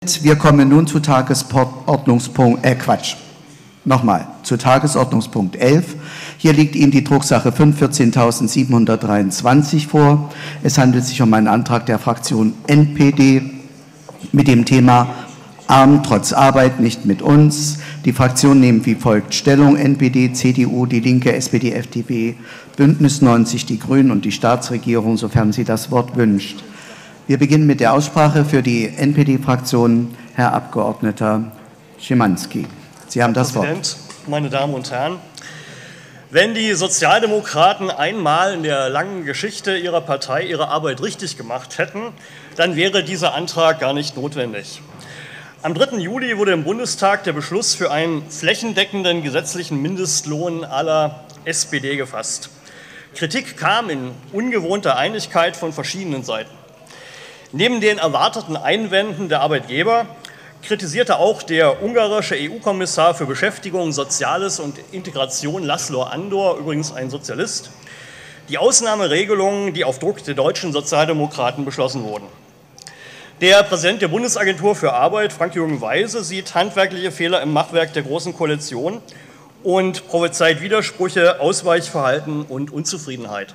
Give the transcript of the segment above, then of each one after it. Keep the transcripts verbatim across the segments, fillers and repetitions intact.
Wir kommen nun zu Tagesordnungspunkt, äh Quatsch, nochmal, zu Tagesordnungspunkt elf. Hier liegt Ihnen die Drucksache fünf vierzehntausendsiebenhundertdreiundzwanzig vor. Es handelt sich um einen Antrag der Fraktion N P D mit dem Thema Arm trotz Arbeit, nicht mit uns. Die Fraktionen nehmen wie folgt Stellung: N P D, C D U, Die Linke, S P D, F D P, Bündnis neunzig, die Grünen und die Staatsregierung, sofern sie das Wort wünscht. Wir beginnen mit der Aussprache für die N P D-Fraktion. Herr Abgeordneter Schimanski, Sie haben das Wort. Herr Präsident, meine Damen und Herren! Wenn die Sozialdemokraten einmal in der langen Geschichte ihrer Partei ihre Arbeit richtig gemacht hätten, dann wäre dieser Antrag gar nicht notwendig. Am dritten Juli wurde im Bundestag der Beschluss für einen flächendeckenden gesetzlichen Mindestlohn à la S P D gefasst. Kritik kam in ungewohnter Einigkeit von verschiedenen Seiten. Neben den erwarteten Einwänden der Arbeitgeber kritisierte auch der ungarische E U-Kommissar für Beschäftigung, Soziales und Integration Laszlo Andor, übrigens ein Sozialist, die Ausnahmeregelungen, die auf Druck der deutschen Sozialdemokraten beschlossen wurden. Der Präsident der Bundesagentur für Arbeit, Frank-Jürgen Weise, sieht handwerkliche Fehler im Machwerk der Großen Koalition und prophezeit Widersprüche, Ausweichverhalten und Unzufriedenheit.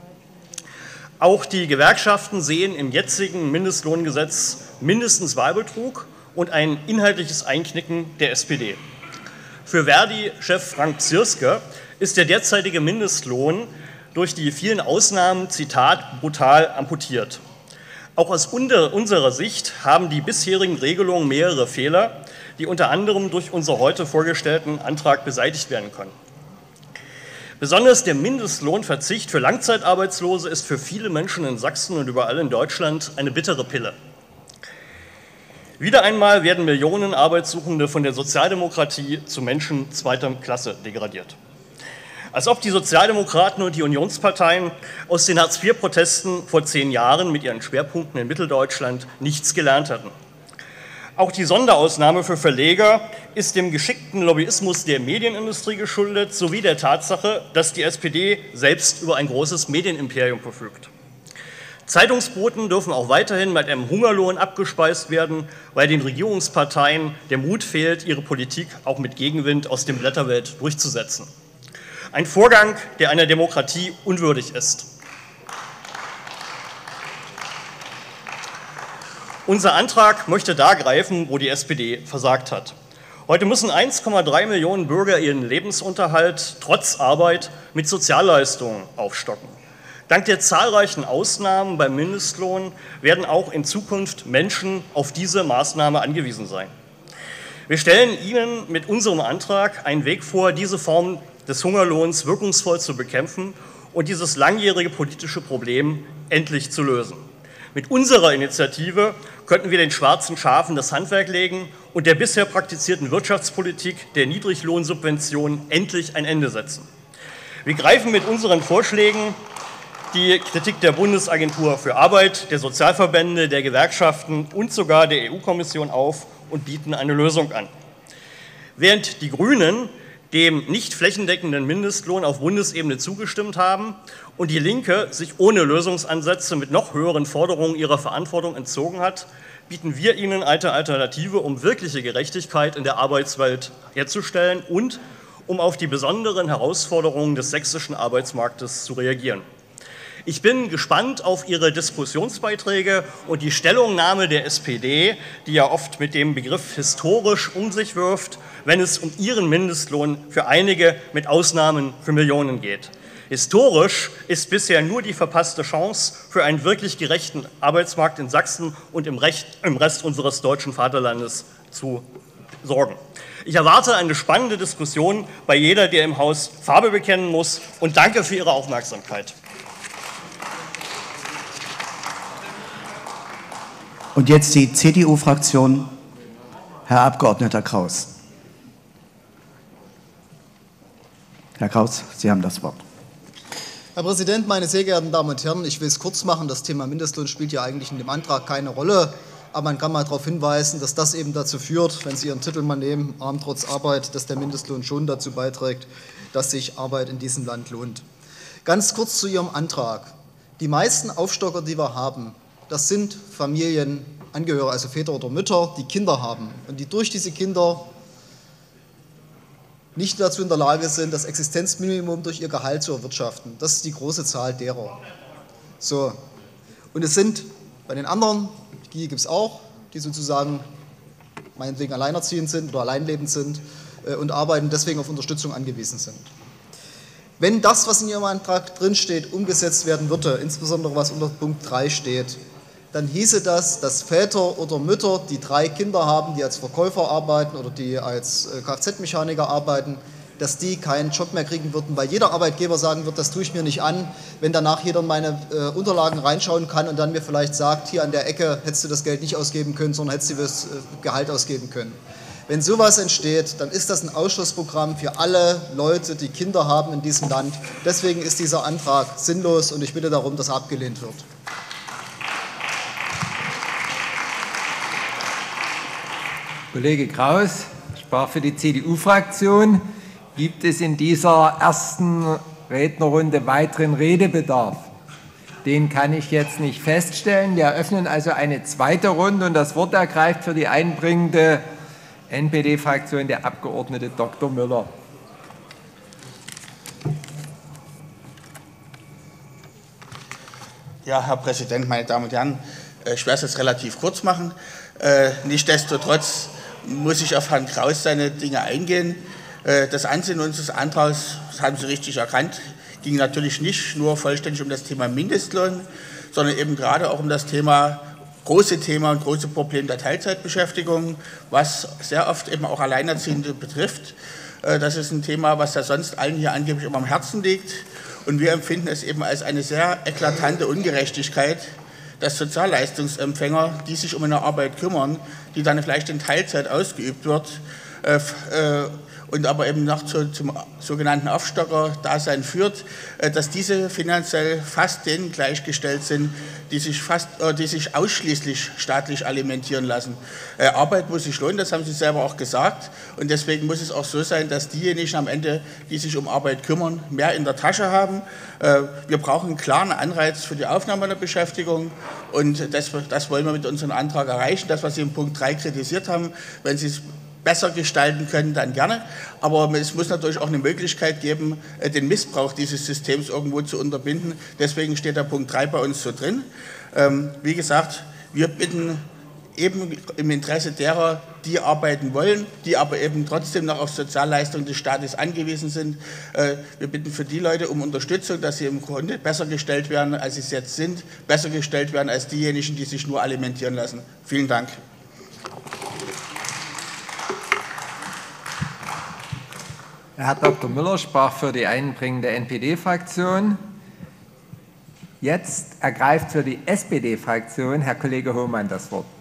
Auch die Gewerkschaften sehen im jetzigen Mindestlohngesetz mindestens Wahlbetrug und ein inhaltliches Einknicken der S P D. Für Verdi-Chef Frank Zierske ist der derzeitige Mindestlohn durch die vielen Ausnahmen, Zitat, brutal amputiert. Auch aus unserer Sicht haben die bisherigen Regelungen mehrere Fehler, die unter anderem durch unseren heute vorgestellten Antrag beseitigt werden können. Besonders der Mindestlohnverzicht für Langzeitarbeitslose ist für viele Menschen in Sachsen und überall in Deutschland eine bittere Pille. Wieder einmal werden Millionen Arbeitssuchende von der Sozialdemokratie zu Menschen zweiter Klasse degradiert. Als ob die Sozialdemokraten und die Unionsparteien aus den Hartz vier Protesten vor zehn Jahren mit ihren Schwerpunkten in Mitteldeutschland nichts gelernt hatten. Auch die Sonderausnahme für Verleger ist dem geschickten Lobbyismus der Medienindustrie geschuldet, sowie der Tatsache, dass die S P D selbst über ein großes Medienimperium verfügt. Zeitungsboten dürfen auch weiterhin mit einem Hungerlohn abgespeist werden, weil den Regierungsparteien der Mut fehlt, ihre Politik auch mit Gegenwind aus dem Blätterwelt durchzusetzen. Ein Vorgang, der einer Demokratie unwürdig ist. Unser Antrag möchte da greifen, wo die S P D versagt hat. Heute müssen eins Komma drei Millionen Bürger ihren Lebensunterhalt trotz Arbeit mit Sozialleistungen aufstocken. Dank der zahlreichen Ausnahmen beim Mindestlohn werden auch in Zukunft Menschen auf diese Maßnahme angewiesen sein. Wir stellen Ihnen mit unserem Antrag einen Weg vor, diese Form des Hungerlohns wirkungsvoll zu bekämpfen und dieses langjährige politische Problem endlich zu lösen. Mit unserer Initiative könnten wir den schwarzen Schafen das Handwerk legen und der bisher praktizierten Wirtschaftspolitik der Niedriglohnsubventionen endlich ein Ende setzen. Wir greifen mit unseren Vorschlägen die Kritik der Bundesagentur für Arbeit, der Sozialverbände, der Gewerkschaften und sogar der E U-Kommission auf und bieten eine Lösung an. Während die Grünen dem nicht flächendeckenden Mindestlohn auf Bundesebene zugestimmt haben und die Linke sich ohne Lösungsansätze mit noch höheren Forderungen ihrer Verantwortung entzogen hat, bieten wir Ihnen eine Alternative, um wirkliche Gerechtigkeit in der Arbeitswelt herzustellen und um auf die besonderen Herausforderungen des sächsischen Arbeitsmarktes zu reagieren. Ich bin gespannt auf Ihre Diskussionsbeiträge und die Stellungnahme der S P D, die ja oft mit dem Begriff historisch um sich wirft, wenn es um ihren Mindestlohn für einige mit Ausnahmen für Millionen geht. Historisch ist bisher nur die verpasste Chance für einen wirklich gerechten Arbeitsmarkt in Sachsen und im, Recht, im Rest unseres deutschen Vaterlandes zu sorgen. Ich erwarte eine spannende Diskussion bei jeder, der im Haus Farbe bekennen muss, und danke für Ihre Aufmerksamkeit. Und jetzt die C D U-Fraktion, Herr Abgeordneter Kraus. Herr Kraus, Sie haben das Wort. Herr Präsident, meine sehr geehrten Damen und Herren! Ich will es kurz machen. Das Thema Mindestlohn spielt ja eigentlich in dem Antrag keine Rolle. Aber man kann mal darauf hinweisen, dass das eben dazu führt, wenn Sie Ihren Titel mal nehmen, Arm trotz Arbeit, dass der Mindestlohn schon dazu beiträgt, dass sich Arbeit in diesem Land lohnt. Ganz kurz zu Ihrem Antrag. Die meisten Aufstocker, die wir haben, das sind Familien Angehörige, also Väter oder Mütter, die Kinder haben und die durch diese Kinder nicht dazu in der Lage sind, das Existenzminimum durch ihr Gehalt zu erwirtschaften. Das ist die große Zahl derer. So. Und es sind bei den anderen, die gibt es auch, die sozusagen meinetwegen alleinerziehend sind oder alleinlebend sind äh, und arbeiten, deswegen auf Unterstützung angewiesen sind. Wenn das, was in Ihrem Antrag drinsteht, umgesetzt werden würde, insbesondere was unter Punkt drei steht, dann hieße das, dass Väter oder Mütter, die drei Kinder haben, die als Verkäufer arbeiten oder die als Kfz-Mechaniker arbeiten, dass die keinen Job mehr kriegen würden, weil jeder Arbeitgeber sagen wird, das tue ich mir nicht an, wenn danach jeder in meine äh, Unterlagen reinschauen kann und dann mir vielleicht sagt, hier an der Ecke hättest du das Geld nicht ausgeben können, sondern hättest du das äh, Gehalt ausgeben können. Wenn sowas entsteht, dann ist das ein Ausschlussprogramm für alle Leute, die Kinder haben in diesem Land. Deswegen ist dieser Antrag sinnlos und ich bitte darum, dass er abgelehnt wird. Kollege Kraus sprach für die C D U-Fraktion. Gibt es in dieser ersten Rednerrunde weiteren Redebedarf? Den kann ich jetzt nicht feststellen. Wir eröffnen also eine zweite Runde und das Wort ergreift für die einbringende N P D-Fraktion der Abgeordnete Doktor Müller. Ja, Herr Präsident, meine Damen und Herren, ich werde es jetzt relativ kurz machen. Äh, nichtsdestotrotz muss ich auf Herrn Kraus seine Dinge eingehen. Äh, das Ansinnen unseres Antrags, das haben Sie richtig erkannt, ging natürlich nicht nur vollständig um das Thema Mindestlohn, sondern eben gerade auch um das Thema, große Thema und große Problem der Teilzeitbeschäftigung, was sehr oft eben auch Alleinerziehende betrifft. Äh, das ist ein Thema, was ja sonst allen hier angeblich immer am Herzen liegt. Und wir empfinden es eben als eine sehr eklatante Ungerechtigkeit, dass Sozialleistungsempfänger, die sich um eine Arbeit kümmern, die dann vielleicht in Teilzeit ausgeübt wird äh, äh, und aber eben noch zu, zum sogenannten Aufstocker-Dasein führt, äh, dass diese finanziell fast denen gleichgestellt sind, die sich, fast, äh, die sich ausschließlich staatlich alimentieren lassen. Äh, Arbeit muss sich lohnen, das haben Sie selber auch gesagt, und deswegen muss es auch so sein, dass diejenigen am Ende, die sich um Arbeit kümmern, mehr in der Tasche haben. Äh, wir brauchen einen klaren Anreiz für die Aufnahme der Beschäftigung und das, das wollen wir mit unserem Antrag erreichen. Das, was Sie im Punkt drei kritisiert haben, wenn Sie es besser gestalten können, dann gerne. Aber es muss natürlich auch eine Möglichkeit geben, den Missbrauch dieses Systems irgendwo zu unterbinden. Deswegen steht der Punkt drei bei uns so drin. Ähm, wie gesagt, wir bitten eben im Interesse derer, die arbeiten wollen, die aber eben trotzdem noch auf Sozialleistungen des Staates angewiesen sind. Äh, wir bitten für die Leute um Unterstützung, dass sie im Grunde besser gestellt werden, als sie es jetzt sind, besser gestellt werden als diejenigen, die sich nur alimentieren lassen. Vielen Dank. Herr Doktor Müller sprach für die einbringende N P D-Fraktion. Jetzt ergreift für die S P D-Fraktion Herr Kollege Hohmann das Wort.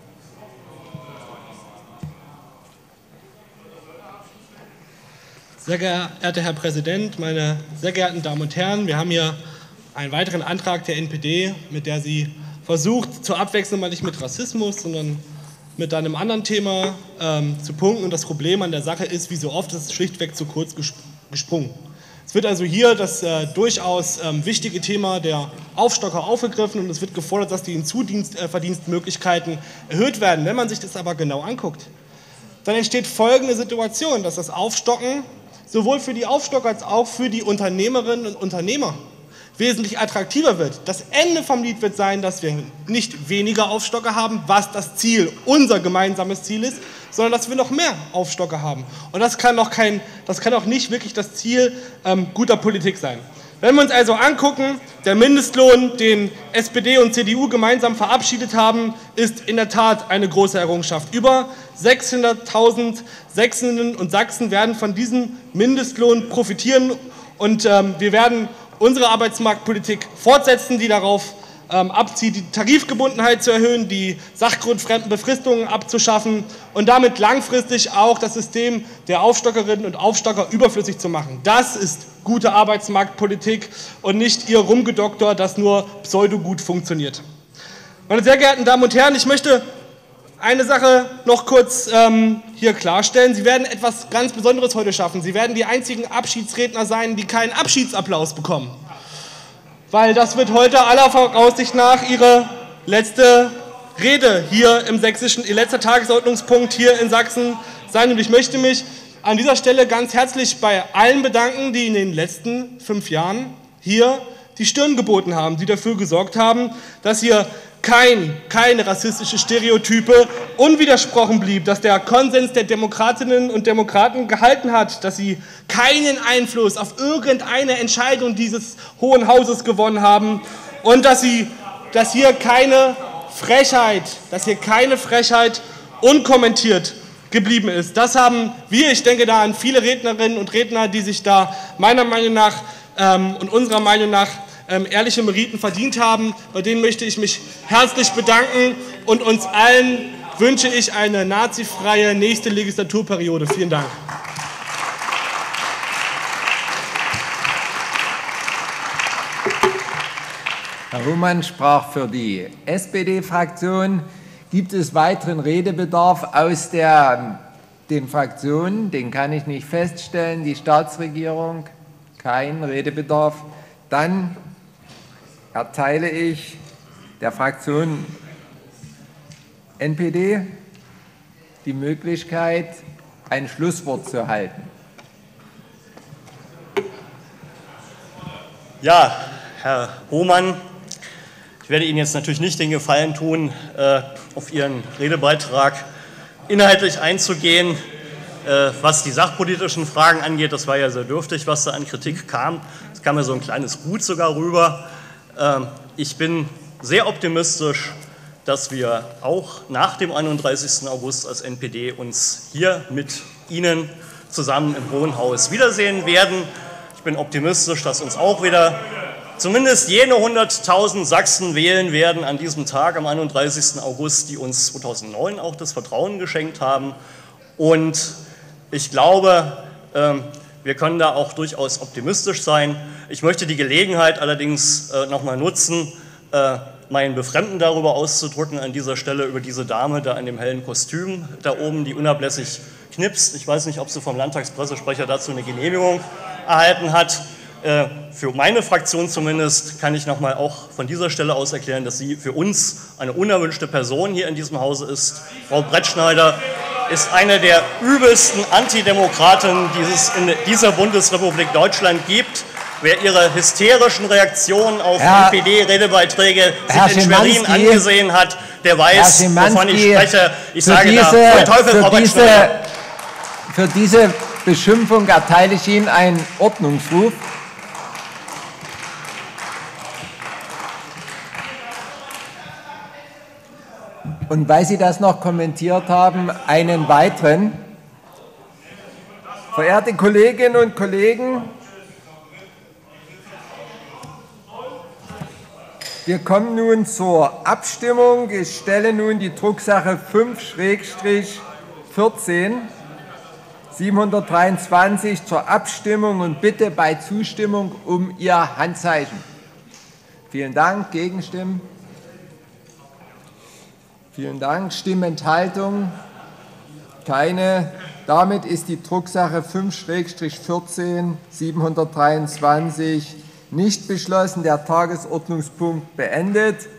Sehr geehrter Herr Präsident, meine sehr geehrten Damen und Herren, wir haben hier einen weiteren Antrag der N P D, mit der sie versucht, zur Abwechslung mal nicht mit Rassismus, sondern mit einem anderen Thema ähm, zu punkten. Und das Problem an der Sache ist, wie so oft, ist es schlichtweg zu kurz gesprungen. Es wird also hier das äh, durchaus ähm, wichtige Thema der Aufstocker aufgegriffen und es wird gefordert, dass die Hinzuverdienstmöglichkeiten äh, erhöht werden. Wenn man sich das aber genau anguckt, dann entsteht folgende Situation, dass das Aufstocken sowohl für die Aufstocker als auch für die Unternehmerinnen und Unternehmer wesentlich attraktiver wird. Das Ende vom Lied wird sein, dass wir nicht weniger Aufstocker haben, was das Ziel, unser gemeinsames Ziel ist, sondern dass wir noch mehr Aufstocker haben. Und das kann auch, kein, das kann auch nicht wirklich das Ziel ähm, guter Politik sein. Wenn wir uns also angucken, der Mindestlohn, den S P D und C D U gemeinsam verabschiedet haben, ist in der Tat eine große Errungenschaft. Über sechshunderttausend Sächsinnen und Sachsen werden von diesem Mindestlohn profitieren und ähm, wir werden unsere Arbeitsmarktpolitik fortsetzen, die darauf ähm, abzielt, die Tarifgebundenheit zu erhöhen, die sachgrundfremden Befristungen abzuschaffen und damit langfristig auch das System der Aufstockerinnen und Aufstocker überflüssig zu machen. Das ist gute Arbeitsmarktpolitik und nicht ihr Rumgedoktor, das nur pseudo-gut funktioniert. Meine sehr geehrten Damen und Herren, ich möchte eine Sache noch kurz ähm, hier klarstellen. Sie werden etwas ganz Besonderes heute schaffen. Sie werden die einzigen Abschiedsredner sein, die keinen Abschiedsapplaus bekommen. Weil das wird heute aller Voraussicht nach Ihre letzte Rede hier im Sächsischen, ihr letzter Tagesordnungspunkt hier in Sachsen sein. Und ich möchte mich an dieser Stelle ganz herzlich bei allen bedanken, die in den letzten fünf Jahren hier die Stirn geboten haben, die dafür gesorgt haben, dass hier kein, keine rassistische Stereotype unwidersprochen blieb, dass der Konsens der Demokratinnen und Demokraten gehalten hat, dass sie keinen Einfluss auf irgendeine Entscheidung dieses Hohen Hauses gewonnen haben und dass, sie, dass hier keine Frechheit, dass hier keine Frechheit unkommentiert geblieben ist. Das haben wir, ich denke da an viele Rednerinnen und Redner, die sich da meiner Meinung nach ähm, und unserer Meinung nach ähm, ehrliche Meriten verdient haben. Bei denen möchte ich mich herzlich bedanken und uns allen wünsche ich eine nazifreie nächste Legislaturperiode. Vielen Dank. Herr Hohmann sprach für die S P D-Fraktion. Gibt es weiteren Redebedarf aus der, den Fraktionen? Den kann ich nicht feststellen. Die Staatsregierung? Kein Redebedarf. Dann erteile ich der Fraktion N P D die Möglichkeit, ein Schlusswort zu halten. Ja, Herr Hohmann, ich werde Ihnen jetzt natürlich nicht den Gefallen tun, äh, auf Ihren Redebeitrag inhaltlich einzugehen, äh, was die sachpolitischen Fragen angeht. Das war ja sehr dürftig, was da an Kritik kam. Es kam ja so ein kleines Gut sogar rüber. Äh, ich bin sehr optimistisch, dass wir auch nach dem einunddreißigsten August als N P D uns hier mit Ihnen zusammen im Hohen Haus wiedersehen werden. Ich bin optimistisch, dass uns auch wieder zumindest jene hunderttausend Sachsen wählen werden an diesem Tag, am einunddreißigsten August, die uns zweitausendneun auch das Vertrauen geschenkt haben. Und ich glaube, wir können da auch durchaus optimistisch sein. Ich möchte die Gelegenheit allerdings noch mal nutzen, mein Befremden darüber auszudrücken an dieser Stelle über diese Dame da in dem hellen Kostüm da oben, die unablässig knipst. Ich weiß nicht, ob sie vom Landtagspressesprecher dazu eine Genehmigung erhalten hat. Für meine Fraktion zumindest kann ich noch mal auch von dieser Stelle aus erklären, dass sie für uns eine unerwünschte Person hier in diesem Hause ist. Frau Brettschneider ist eine der übelsten Antidemokraten, die es in dieser Bundesrepublik Deutschland gibt. Wer ihre hysterischen Reaktionen auf N P D-Redebeiträge sich in Schwerin angesehen hat, der weiß, wovon ich spreche. Ich sage diese, da, voll Teufel, Frau Brettschneider. Für diese Beschimpfung erteile ich Ihnen einen Ordnungsruf. Und weil Sie das noch kommentiert haben, einen weiteren. Verehrte Kolleginnen und Kollegen, wir kommen nun zur Abstimmung. Ich stelle nun die Drucksache fünf vierzehn siebenhundertdreiundzwanzig zur Abstimmung und bitte bei Zustimmung um Ihr Handzeichen. Vielen Dank. Gegenstimmen? Vielen Dank. Stimmenthaltung? Keine. Damit ist die Drucksache fünf vierzehn siebenhundertdreiundzwanzig nicht beschlossen. Der Tagesordnungspunkt beendet.